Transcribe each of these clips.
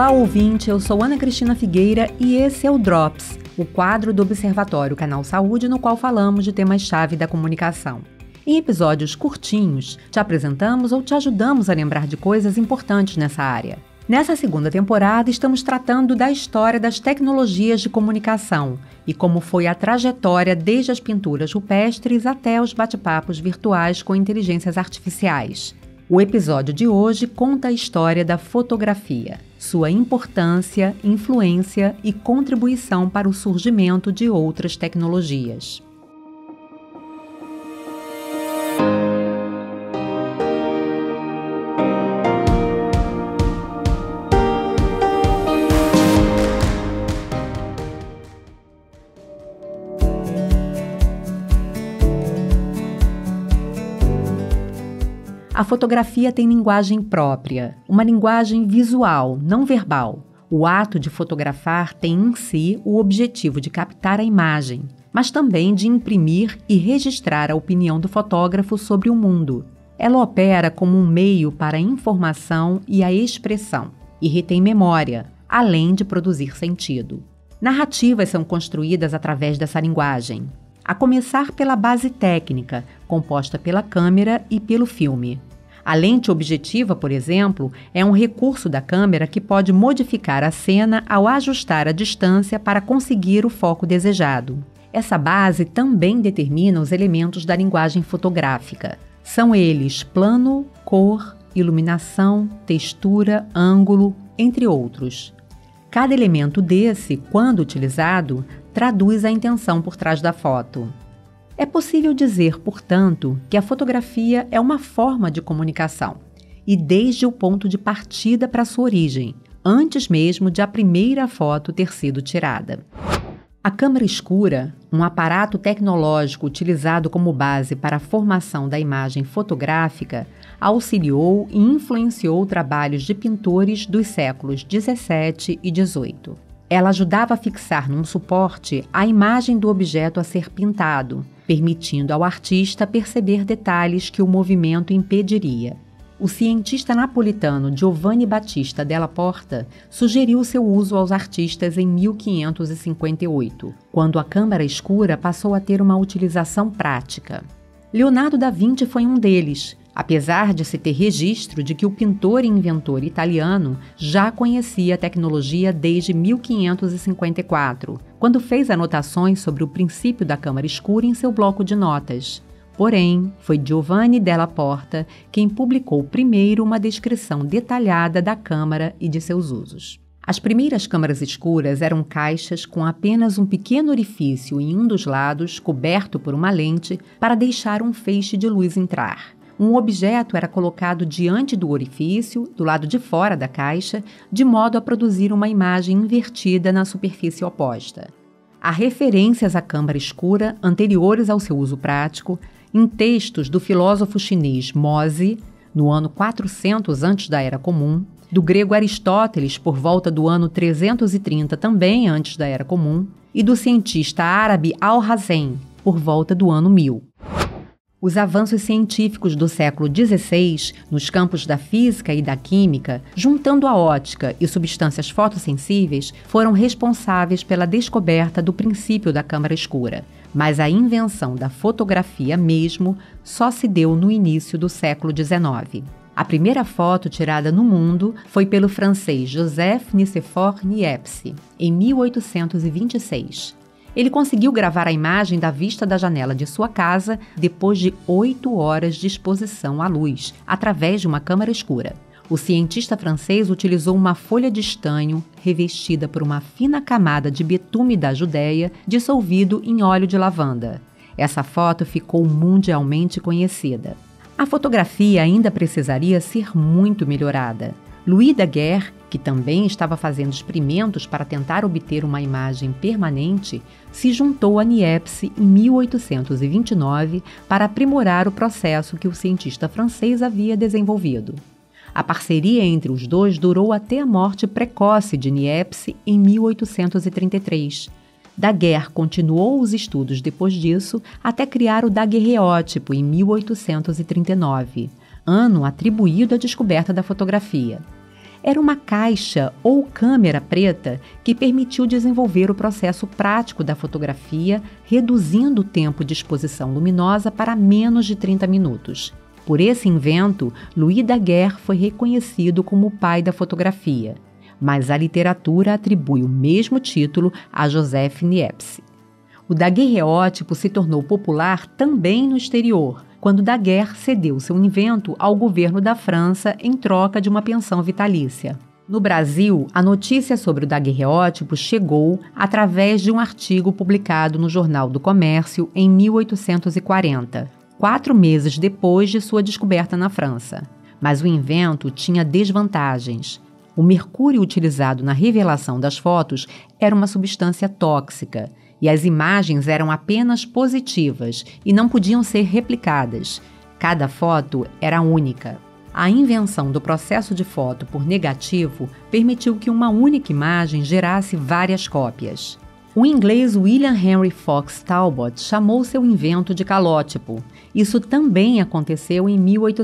Olá, ouvinte, eu sou Ana Cristina Figueira e esse é o Drops, o quadro do Observatório Canal Saúde, no qual falamos de temas-chave da comunicação. Em episódios curtinhos, te apresentamos ou te ajudamos a lembrar de coisas importantes nessa área. Nessa segunda temporada, estamos tratando da história das tecnologias de comunicação e como foi a trajetória desde as pinturas rupestres até os bate-papos virtuais com inteligências artificiais. O episódio de hoje conta a história da fotografia, sua importância, influência e contribuição para o surgimento de outras tecnologias. A fotografia tem linguagem própria, uma linguagem visual, não verbal. O ato de fotografar tem em si o objetivo de captar a imagem, mas também de imprimir e registrar a opinião do fotógrafo sobre o mundo. Ela opera como um meio para a informação e a expressão, e retém memória, além de produzir sentido. Narrativas são construídas através dessa linguagem, a começar pela base técnica, composta pela câmera e pelo filme. A lente objetiva, por exemplo, é um recurso da câmera que pode modificar a cena ao ajustar a distância para conseguir o foco desejado. Essa base também determina os elementos da linguagem fotográfica. São eles plano, cor, iluminação, textura, ângulo, entre outros. Cada elemento desse, quando utilizado, traduz a intenção por trás da foto. É possível dizer, portanto, que a fotografia é uma forma de comunicação, e desde o ponto de partida para sua origem, antes mesmo de a primeira foto ter sido tirada. A câmara escura, um aparato tecnológico utilizado como base para a formação da imagem fotográfica, auxiliou e influenciou trabalhos de pintores dos séculos XVII e XVIII. Ela ajudava a fixar num suporte a imagem do objeto a ser pintado, permitindo ao artista perceber detalhes que o movimento impediria. O cientista napolitano Giovanni Battista della Porta sugeriu seu uso aos artistas em 1558, quando a câmara escura passou a ter uma utilização prática. Leonardo da Vinci foi um deles, apesar de se ter registro de que o pintor e inventor italiano já conhecia a tecnologia desde 1554, quando fez anotações sobre o princípio da câmara escura em seu bloco de notas. Porém, foi Giovanni della Porta quem publicou primeiro uma descrição detalhada da câmara e de seus usos. As primeiras câmaras escuras eram caixas com apenas um pequeno orifício em um dos lados, coberto por uma lente, para deixar um feixe de luz entrar. Um objeto era colocado diante do orifício, do lado de fora da caixa, de modo a produzir uma imagem invertida na superfície oposta. Há referências à câmara escura anteriores ao seu uso prático em textos do filósofo chinês Mozi, no ano 400 antes da Era Comum, do grego Aristóteles, por volta do ano 330 também antes da Era Comum, e do cientista árabe Al-Hazen, por volta do ano 1000. Os avanços científicos do século XVI, nos campos da física e da química, juntando a óptica e substâncias fotossensíveis, foram responsáveis pela descoberta do princípio da câmara escura. Mas a invenção da fotografia mesmo só se deu no início do século XIX. A primeira foto tirada no mundo foi pelo francês Joseph Nicéphore Niepce, em 1826. Ele conseguiu gravar a imagem da vista da janela de sua casa depois de 8 horas de exposição à luz, através de uma câmara escura. O cientista francês utilizou uma folha de estanho revestida por uma fina camada de betume da Judéia dissolvido em óleo de lavanda. Essa foto ficou mundialmente conhecida. A fotografia ainda precisaria ser muito melhorada. Louis Daguerre, que também estava fazendo experimentos para tentar obter uma imagem permanente, se juntou a Niepce em 1829 para aprimorar o processo que o cientista francês havia desenvolvido. A parceria entre os dois durou até a morte precoce de Niepce em 1833. Daguerre continuou os estudos depois disso até criar o daguerreótipo em 1839, ano atribuído à descoberta da fotografia. Era uma caixa ou câmera preta que permitiu desenvolver o processo prático da fotografia, reduzindo o tempo de exposição luminosa para menos de 30 minutos. Por esse invento, Louis Daguerre foi reconhecido como o pai da fotografia, mas a literatura atribui o mesmo título a Joseph Niepce. O daguerreótipo se tornou popular também no exterior, quando Daguerre cedeu seu invento ao governo da França em troca de uma pensão vitalícia. No Brasil, a notícia sobre o daguerreótipo chegou através de um artigo publicado no Jornal do Comércio em 1840, 4 meses depois de sua descoberta na França. Mas o invento tinha desvantagens. O mercúrio utilizado na revelação das fotos era uma substância tóxica, e as imagens eram apenas positivas e não podiam ser replicadas. Cada foto era única. A invenção do processo de foto por negativo permitiu que uma única imagem gerasse várias cópias. O inglês William Henry Fox Talbot chamou seu invento de calótipo. Isso também aconteceu em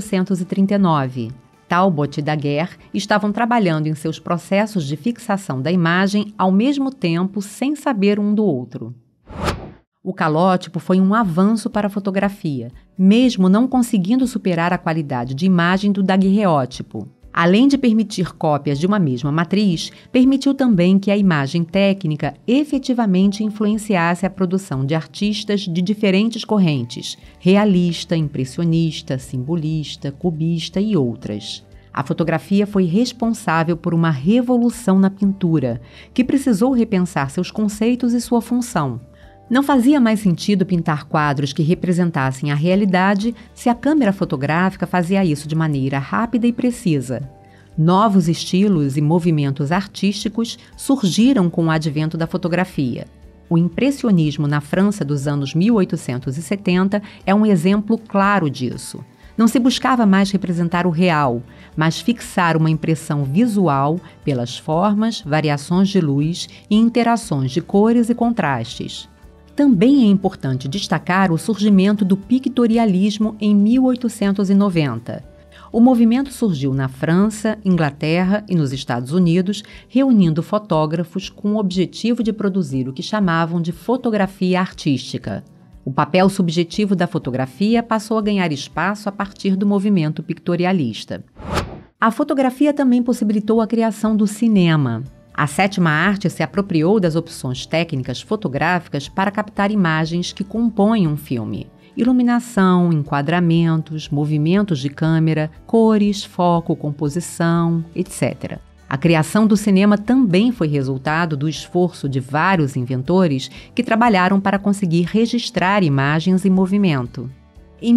1839. Talbot e Daguerre estavam trabalhando em seus processos de fixação da imagem ao mesmo tempo, sem saber um do outro. O calótipo foi um avanço para a fotografia, mesmo não conseguindo superar a qualidade de imagem do daguerreótipo. Além de permitir cópias de uma mesma matriz, permitiu também que a imagem técnica efetivamente influenciasse a produção de artistas de diferentes correntes: realista, impressionista, simbolista, cubista e outras. A fotografia foi responsável por uma revolução na pintura, que precisou repensar seus conceitos e sua função. Não fazia mais sentido pintar quadros que representassem a realidade se a câmera fotográfica fazia isso de maneira rápida e precisa. Novos estilos e movimentos artísticos surgiram com o advento da fotografia. O impressionismo na França dos anos 1870 é um exemplo claro disso. Não se buscava mais representar o real, mas fixar uma impressão visual pelas formas, variações de luz e interações de cores e contrastes. Também é importante destacar o surgimento do pictorialismo em 1890. O movimento surgiu na França, Inglaterra e nos Estados Unidos, reunindo fotógrafos com o objetivo de produzir o que chamavam de fotografia artística. O papel subjetivo da fotografia passou a ganhar espaço a partir do movimento pictorialista. A fotografia também possibilitou a criação do cinema. A sétima arte se apropriou das opções técnicas fotográficas para captar imagens que compõem um filme. Iluminação, enquadramentos, movimentos de câmera, cores, foco, composição, etc. A criação do cinema também foi resultado do esforço de vários inventores que trabalharam para conseguir registrar imagens em movimento. Em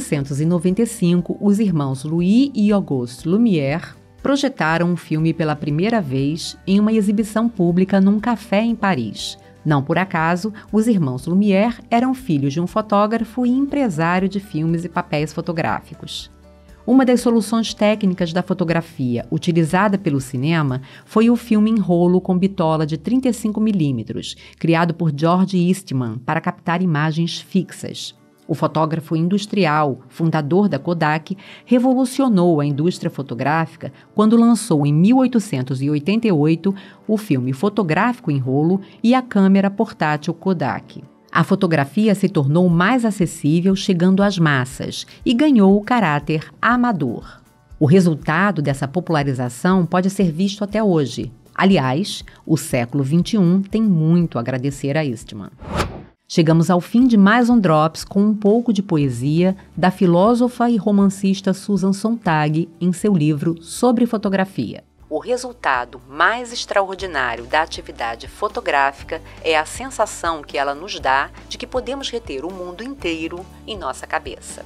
1895, os irmãos Louis e Auguste Lumière projetaram um filme pela primeira vez em uma exibição pública num café em Paris. Não por acaso, os irmãos Lumière eram filhos de um fotógrafo e empresário de filmes e papéis fotográficos. Uma das soluções técnicas da fotografia utilizada pelo cinema foi o filme em rolo com bitola de 35mm, criado por George Eastman para captar imagens fixas. O fotógrafo industrial, fundador da Kodak, revolucionou a indústria fotográfica quando lançou em 1888 o filme fotográfico em rolo e a câmera portátil Kodak. A fotografia se tornou mais acessível, chegando às massas, e ganhou o caráter amador. O resultado dessa popularização pode ser visto até hoje. Aliás, o século XXI tem muito a agradecer a Eastman. Chegamos ao fim de mais um Drops com um pouco de poesia da filósofa e romancista Susan Sontag em seu livro Sobre Fotografia. O resultado mais extraordinário da atividade fotográfica é a sensação que ela nos dá de que podemos reter o mundo inteiro em nossa cabeça.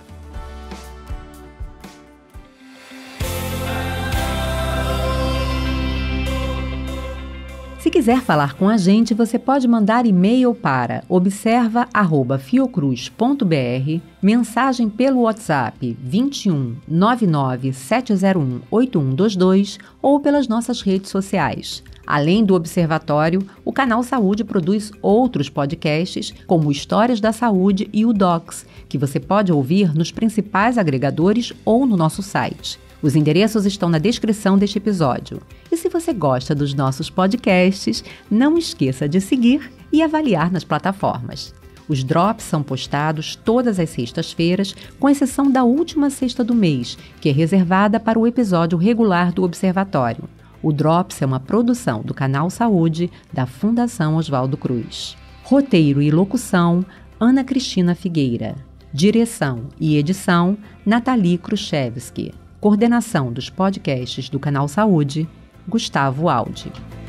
Se quiser falar com a gente, você pode mandar e-mail para observa@fiocruz.br, mensagem pelo WhatsApp 21 99 701 8122 ou pelas nossas redes sociais. Além do Observatório, o Canal Saúde produz outros podcasts, como Histórias da Saúde e o Docs, que você pode ouvir nos principais agregadores ou no nosso site. Os endereços estão na descrição deste episódio. E se você gosta dos nossos podcasts, não esqueça de seguir e avaliar nas plataformas. Os drops são postados todas as sextas-feiras, com exceção da última sexta do mês, que é reservada para o episódio regular do Observatório. O Drops é uma produção do Canal Saúde da Fundação Oswaldo Cruz. Roteiro e locução, Ana Cristina Figueira. Direção e edição, Nathalie Kruszewski. Coordenação dos podcasts do Canal Saúde, Gustavo Aldi.